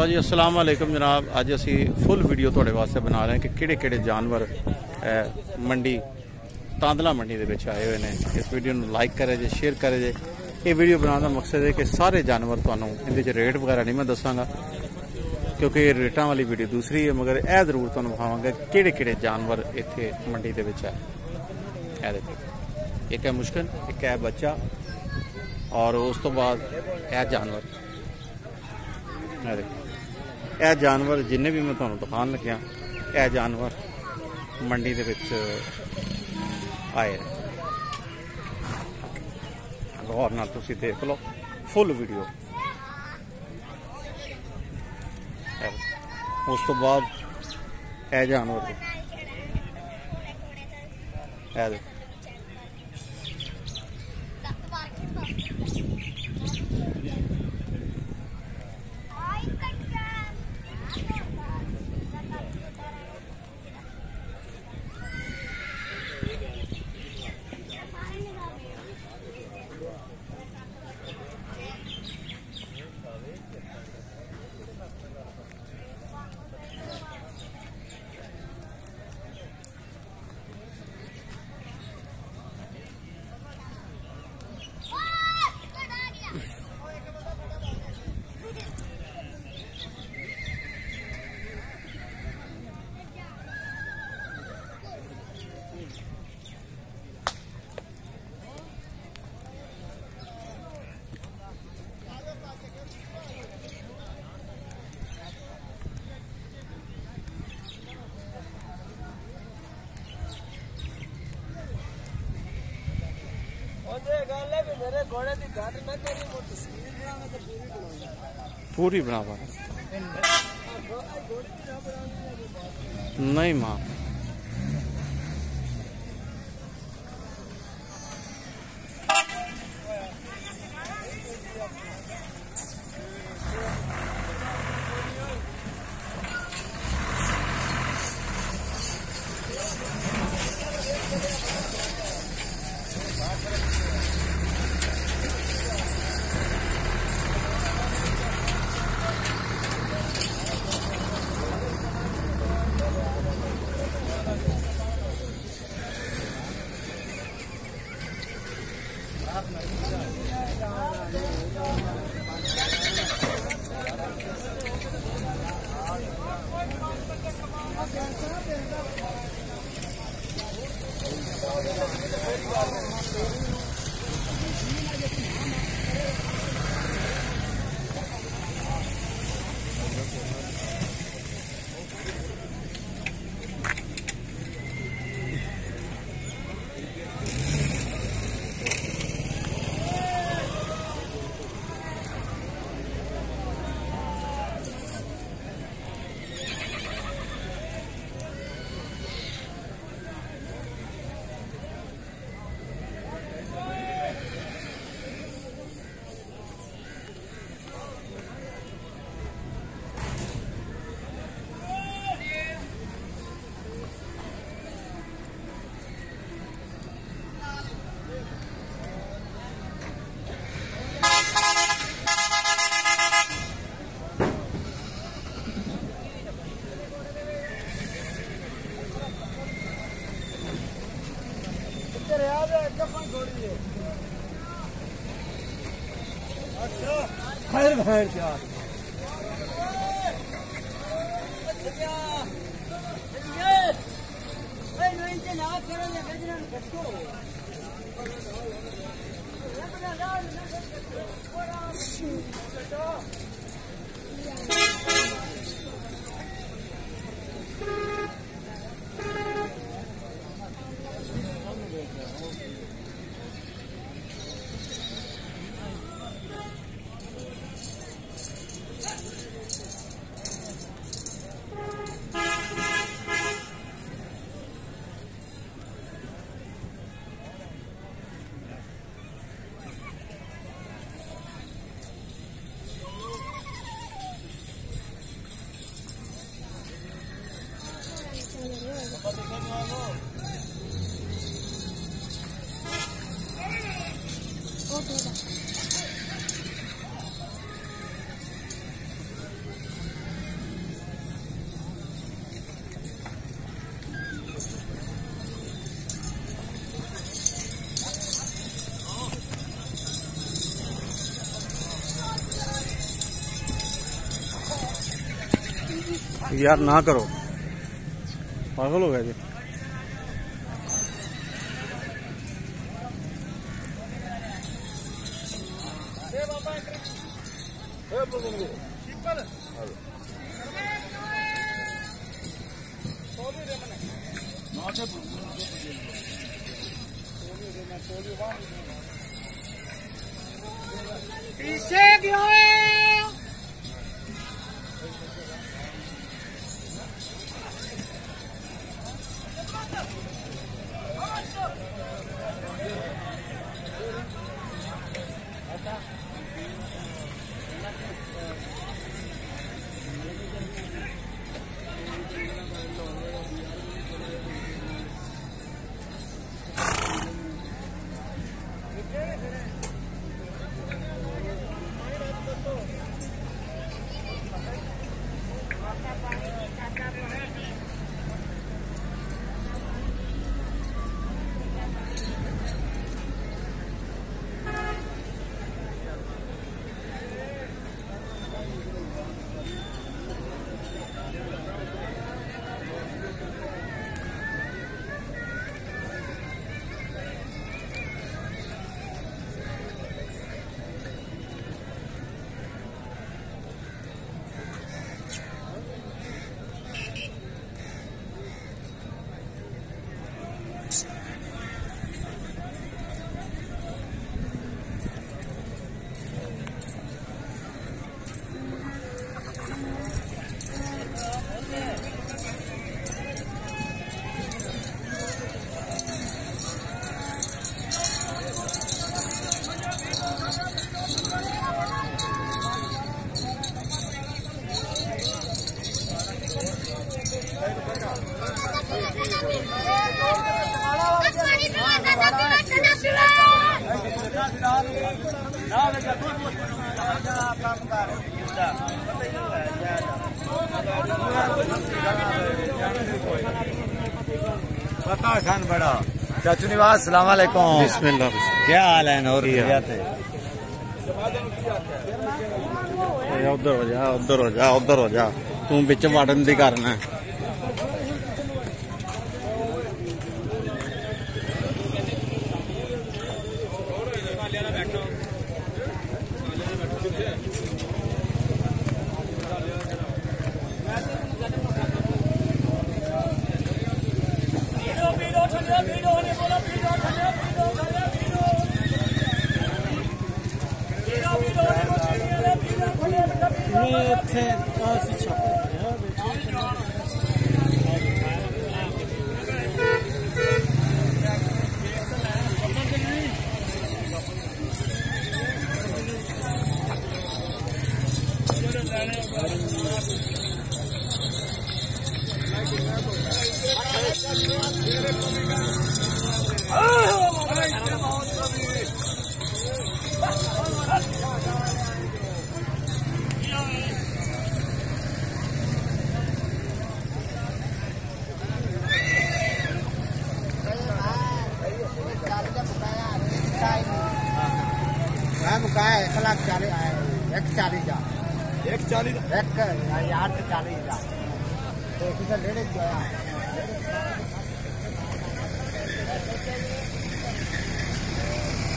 लो जी अस्सलाम वालेकुम जनाब। अज असी फुल वीडियो थोड़े वास्ते बना रहे हैं कि किहड़े किहड़े जानवर मंडी तांदला मंडी दे विच आए हुए हैं। इस वीडियो को लाइक करे जे, शेयर करे जे। ये वीडियो बनाने का मकसद है कि सारे जानवर तुहानूं इहदे च रेट वगैरह नहीं मैं दसांगा क्योंकि रेटां वाली वीडियो दूसरी है, मगर यह जरूर तुहानूं विखावांगा किहड़े किहड़े जानवर इत्थे मंडी दे विच है। यह देखो, एक है मुश्किल, एक है बच्चा और उस तो बाद यह जानवर। यह जानवर जिन्ने भी मैं तुहानूं दिखाण लग्या, यह जानवर मंडी दे विच आए। गौर नाल तुसीं देख लो फुल वीडियो। उस तो बाद यह जानवर पूरी बनावा नहीं मां। खैर क्या यार ना करो, पागल हो गया जी। पीछे क्यों है? बड़ा चाचू निवाज सलाम अलैकुम। बिस्मिल्लाह। क्या हाल है? और उधर हो जा, उधर हो जा, उधर हो जा, तू बिच वड़न दी करना। मुकाया 1,40,000 आया, 1,40,000 1,40,000 यार से 40,000 तो किसी लेने जो आया